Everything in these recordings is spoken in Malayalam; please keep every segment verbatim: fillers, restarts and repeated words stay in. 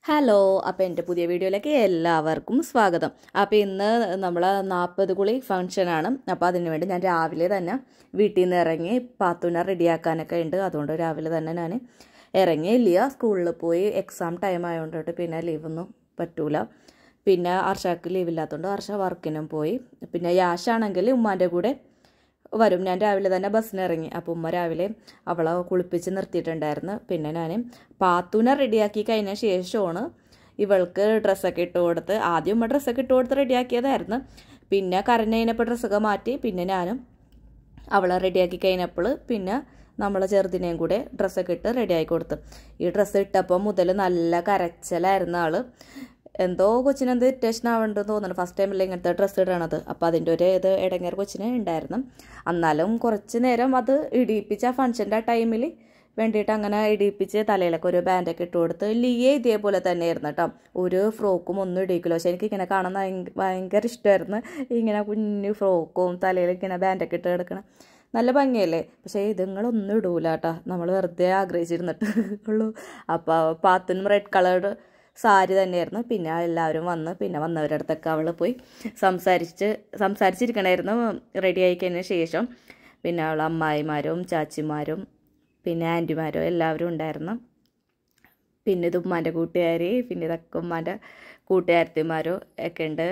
ഹലോ, അപ്പോൾ എൻ്റെ പുതിയ വീഡിയോയിലേക്ക് എല്ലാവർക്കും സ്വാഗതം. അപ്പോൾ ഇന്ന് നമ്മൾ നാൽപ്പത് കുളി ഫംഗ്ഷനാണ്. അപ്പോൾ അതിന് വേണ്ടി ഞാൻ രാവിലെ തന്നെ വീട്ടിൽ നിന്ന് ഇറങ്ങി പാത്തൂനെ റെഡിയാക്കാനൊക്കെ ഉണ്ട്. അതുകൊണ്ട് രാവിലെ തന്നെ ഞാൻ ഇറങ്ങി. ലിയ സ്കൂളിൽ പോയി, എക്സാം ടൈം ആയതുകൊണ്ടിട്ട് പിന്നെ ലീവൊന്നും പറ്റൂല. പിന്നെ അർഷക്ക് ലീവില്ലാത്തതുകൊണ്ട് അർഷ വർക്കിനും പോയി. പിന്നെ യാഷാണെങ്കിൽ ഉമ്മാൻ്റെ കൂടെ വരും. ഞാൻ രാവിലെ തന്നെ ബസ്സിന് ഇറങ്ങി. അപ്പോൾ ഉമ്മ രാവിലെ അവളെ കുളിപ്പിച്ച് നിർത്തിയിട്ടുണ്ടായിരുന്നു. പിന്നെ ഞാൻ പാത്തൂനെ റെഡിയാക്കി കഴിഞ്ഞ ശേഷമാണ് ഇവൾക്ക് ഡ്രസ്സൊക്കെ ഇട്ട് കൊടുത്ത്, ആദ്യം ഉമ്മ ഡ്രസ്സൊക്കെ ഇട്ട് കൊടുത്ത് റെഡിയാക്കിയതായിരുന്നു. പിന്നെ കരഞ്ഞതിനപ്പോൾ ഡ്രസ്സൊക്കെ മാറ്റി പിന്നെ ഞാനും അവളെ റെഡിയാക്കി കഴിഞ്ഞപ്പോൾ പിന്നെ നമ്മളെ ചെറുതിനെയും കൂടെ ഡ്രസ്സൊക്കെ ഇട്ട് റെഡിയാക്കി കൊടുത്തു. ഈ ഡ്രസ്സ് ഇട്ടപ്പോൾ മുതൽ നല്ല കരച്ചിലായിരുന്നു ആൾ. എന്തോ കൊച്ചിനെന്ത് ഇറിറ്റേഷൻ ആവേണ്ടെന്ന് തോന്നുന്നു. ഫസ്റ്റ് ടൈമില്ല ഇങ്ങനത്തെ ഡ്രസ്സ് ഇടണത്. അപ്പോൾ അതിൻ്റെ ഒരു ഇത് ഇടങ്ങേർ കൊച്ചിന് ഉണ്ടായിരുന്നു. എന്നാലും കുറച്ച് നേരം അത് ഇടിയിപ്പിച്ച ആ ഫംഗ്ഷൻ്റെ ആ ടൈമിൽ വേണ്ടിയിട്ട് അങ്ങനെ ഇടിയിപ്പിച്ച് തലയിലൊക്കെ ഒരു ബാൻഡൊക്കെ ഇട്ട് കൊടുത്ത്. ലിയെ ഇതേപോലെ തന്നെയായിരുന്നു കേട്ടോ. ഒരു ഫ്രോക്കും ഒന്നും ഇടിയിക്കില്ല. പക്ഷെ എനിക്ക് ഇങ്ങനെ കാണാൻ ഭയങ്കര ഇഷ്ടമായിരുന്നു. ഇങ്ങനെ കുഞ്ഞു ഫ്രോക്കും തലയിൽ ഇങ്ങനെ ബാൻഡൊക്കെ ഇട്ട് കിടക്കണം, നല്ല ഭംഗിയല്ലേ. പക്ഷേ ഇതുങ്ങളൊന്നും ഇടൂല കേട്ടോ, നമ്മൾ വെറുതെ ആഗ്രഹിച്ചിരുന്നിട്ട് ഉള്ളൂ. അപ്പോൾ പാത്തിനും റെഡ് കളർ സാരി തന്നെയായിരുന്നു. പിന്നെ എല്ലാവരും വന്ന് പിന്നെ വന്നവരുടെ അടുത്തൊക്കെ അവൾ പോയി സംസാരിച്ച് സംസാരിച്ചിരിക്കണമായിരുന്നു റെഡി ആയിക്കഴിഞ്ഞ ശേഷം. പിന്നെ അവൾ അമ്മായിമാരും ചാച്ചിമാരും പിന്നെ ആൻറ്റിമാരും എല്ലാവരും ഉണ്ടായിരുന്നു. പിന്നെ ഇത് ഉമ്മാൻ്റെ കൂട്ടുകാർ, പിന്നെ ഇതൊക്കെ ഉമ്മാൻ്റെ കൂട്ടുകാരത്തിമാരും ഒക്കെ ഉണ്ട്.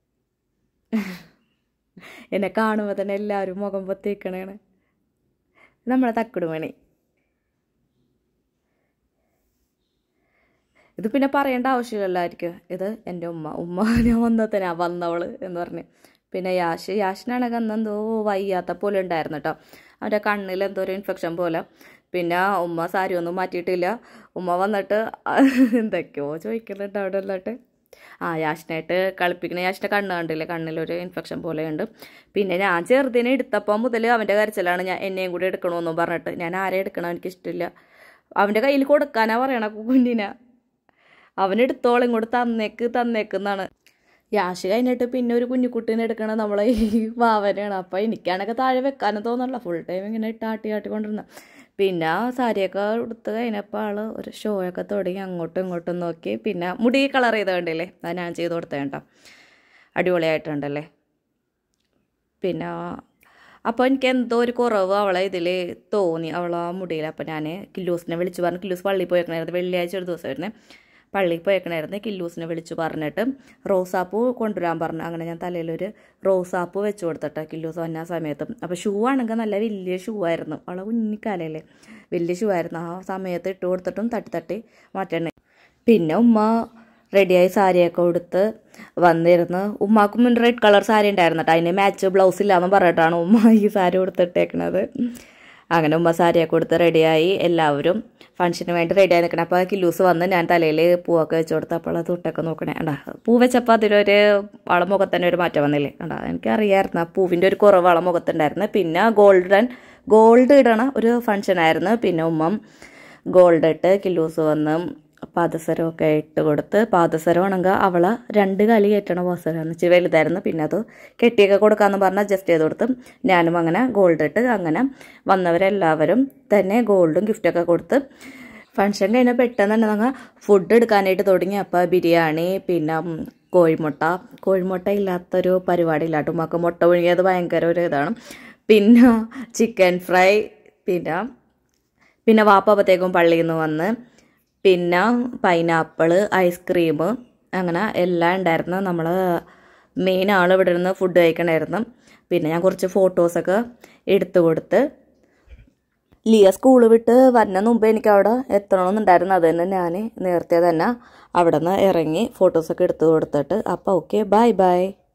എന്നെ കാണുമ്പോൾ തന്നെ എല്ലാവരും മുഖം പൊത്തിക്കണേണ്. നമ്മളെ തക്കുടുമണി. ഇത് പിന്നെ പറയേണ്ട ആവശ്യമില്ലായിരിക്കും. ഇത് എൻ്റെ ഉമ്മ ഉമ്മ ഞാൻ വന്നത് തന്നെ വന്നവൾ എന്ന് പറഞ്ഞ്. പിന്നെ യാഷ് യാഷിനാണെങ്കിൽ അന്ന് എന്തോ വയ്യാത്ത പോലെ ഉണ്ടായിരുന്നു കേട്ടോ. അവൻ്റെ കണ്ണിൽ എന്തോ ഒരു ഇൻഫെക്ഷൻ പോലെ. പിന്നെ ഉമ്മ സാരി ഒന്നും മാറ്റിയിട്ടില്ല. ഉമ്മ വന്നിട്ട് എന്തൊക്കെയോ ചോദിക്കുന്നുണ്ട് അവിടെ ഉള്ളിട്ട്. ആ യാഷിനായിട്ട് കളിപ്പിക്കുന്ന യാഷിൻ്റെ കണ്ണ് കണ്ടില്ലേ, കണ്ണിലൊരു ഇൻഫെക്ഷൻ പോലെയുണ്ട്. പിന്നെ ഞാൻ ചെറുതിനെ എടുത്തപ്പോൾ മുതൽ അവൻ്റെ കരച്ചിലാണ്. ഞാൻ എന്നെയും കൂടി എടുക്കണമെന്നും പറഞ്ഞിട്ട്. ഞാൻ ആരെ എടുക്കണം എനിക്കിഷ്ടമില്ല. അവൻ്റെ കയ്യിൽ കൊടുക്കാനാ പറയണ കുഞ്ഞിനെ. അവനെടുത്തോളം ഇങ്ങോട്ട് തന്നേക്ക് തന്നേക്കെന്നാണ്. യാഷ് കഴിഞ്ഞിട്ട് പിന്നെ ഒരു കുഞ്ഞുകുട്ടീനെ എടുക്കണം നമ്മളെ ഈ വാവനെയാണ്. അപ്പോൾ എനിക്കാണൊക്കെ താഴെ വെക്കാനും തോന്നല്ല, ഫുൾ ടൈം ഇങ്ങനെ ഇട്ട് ആട്ടി ആട്ടിക്കൊണ്ടിരുന്ന. പിന്നെ സാരിയൊക്കെ എടുത്ത് കഴിഞ്ഞപ്പോൾ ആൾ ഒരു ഷോയൊക്കെ തുടങ്ങി അങ്ങോട്ടും ഇങ്ങോട്ടും നോക്കി. പിന്നെ മുടി കളർ ചെയ്ത് കണ്ടില്ലേ, അത് ഞാൻ ചെയ്ത് കൊടുത്തത് കേട്ടോ. അടിപൊളിയായിട്ടുണ്ടല്ലേ. പിന്നെ അപ്പോൾ എനിക്ക് എന്തോ ഒരു കുറവ് അവളെ ഇതിൽ തോന്നി, അവളെ മുടിയിൽ. അപ്പോൾ ഞാൻ കില്ലൂസിനെ വിളിച്ച് പറഞ്ഞു. കില്ലൂസ് പള്ളിയിൽ പോയേക്കണായിരുന്നു, വെള്ളിയാഴ്ച ഒരു ദിവസം വരുന്നത്. പള്ളിയിൽ പോയേക്കണായിരുന്നു. കില്ലൂസിനെ വിളിച്ച് പറഞ്ഞിട്ട് റോസാപ്പൂ കൊണ്ടുവരാൻ പറഞ്ഞു. അങ്ങനെ ഞാൻ തലയിലൊരു റോസാപ്പൂ വെച്ച് കൊടുത്തിട്ട് കില്ലൂസ് വന്ന സമയത്തും. അപ്പോൾ ഷൂ ആണെങ്കിൽ നല്ല വലിയ ഷൂ ആയിരുന്നു, അവളെ കുഞ്ഞിക്കാലല്ലേ, വലിയ ഷൂ ആയിരുന്നു. ആ സമയത്ത് ഇട്ട് കൊടുത്തിട്ടും തട്ടി തട്ടി മാറ്റണേ. പിന്നെ ഉമ്മ റെഡിയായി സാരിയൊക്കെ കൊടുത്ത് വന്നിരുന്നു. ഉമ്മാക്കും റെഡ് കളർ സാരി ഉണ്ടായിരുന്നു കേട്ടോ. അതിന് മാച്ച് ബ്ലൗസ് ഇല്ലാന്ന് പറഞ്ഞിട്ടാണ് ഉമ്മ ഈ സാരി കൊടുത്തിട്ടേക്കണത്. അങ്ങനെ ഉമ്മ സാരിയൊക്കെ കൊടുത്ത് റെഡിയായി. എല്ലാവരും ഫംഗ്ഷന് വേണ്ടി റെഡിയായി നിൽക്കണം. അപ്പോൾ കില്ലൂസ് വന്ന് ഞാൻ തലയിൽ പൂവൊക്കെ വെച്ച് കൊടുത്ത് അപ്പോൾ അത് തൊട്ടൊക്കെ നോക്കണേ കണ്ടാ. പൂ വെച്ചപ്പോൾ അതിലൊരു വള മുഖത്തന്നെ ഒരു മാറ്റം വന്നില്ലേ കണ്ടാ. എനിക്കറിയാമായിരുന്നു ആ പൂവിൻ്റെ ഒരു കുറവ് വള മുഖത്തുണ്ടായിരുന്നു. പിന്നെ ഗോൾഡൻ ഗോൾഡ് ഇടണ ഒരു ഫംഗ്ഷനായിരുന്നു. പിന്നെ ഉമ്മ ഗോൾഡ് ഇട്ട് കില്ലൂസ് വന്ന് പാദസരമൊക്കെ ഇട്ട് കൊടുത്ത്. പാദസരമാണെങ്കിൽ അവളെ രണ്ട് കാലി കയറ്റണ പാദസരമാണ്, ഇച്ചിരി വലുതായിരുന്നു. പിന്നെ അത് കെട്ടിയൊക്കെ കൊടുക്കാമെന്ന് പറഞ്ഞാൽ അഡ്ജസ്റ്റ് ചെയ്ത് കൊടുത്ത് ഞാനും അങ്ങനെ ഗോൾഡ് ഇട്ട് അങ്ങനെ വന്നവരെല്ലാവരും തന്നെ ഗോൾഡും ഗിഫ്റ്റൊക്കെ കൊടുത്ത് ഫംഗ്ഷൻ കഴിഞ്ഞാൽ പെട്ടെന്ന് തന്നെ ഞങ്ങൾ ഫുഡ് എടുക്കാനായിട്ട് തുടങ്ങി. അപ്പോൾ ബിരിയാണി, പിന്നെ കോഴിമുട്ട കോഴിമുട്ട ഇല്ലാത്തൊരു പരിപാടി ഇല്ലാട്ടോ. ഉമ്മക്ക് മുട്ട പുഴുങ്ങിയത് ഭയങ്കര ഒരു ഇതാണ്. പിന്നെ ചിക്കൻ ഫ്രൈ, പിന്നെ പിന്നെ വാപ്പത്തേക്കും പള്ളിയിൽ നിന്ന് വന്ന്, പിന്നെ പൈനാപ്പിൾ, ഐസ്ക്രീം, അങ്ങനെ എല്ലാം ഉണ്ടായിരുന്നു. നമ്മൾ മെയിൻ ആൾ ഇവിടെ നിന്ന് ഫുഡ് കഴിക്കണമായിരുന്നു. പിന്നെ ഞാൻ കുറച്ച് ഫോട്ടോസൊക്കെ എടുത്തു കൊടുത്ത്. ലിയ സ്കൂൾ വിട്ട് വരുന്ന മുമ്പ് എനിക്ക് അവിടെ എത്തണമെന്നുണ്ടായിരുന്നു. അത് തന്നെ ഞാൻ നേരത്തെ തന്നെ അവിടെ നിന്ന് ഇറങ്ങി ഫോട്ടോസൊക്കെ എടുത്തു കൊടുത്തിട്ട്. അപ്പോൾ ഓക്കെ, ബൈ ബൈ.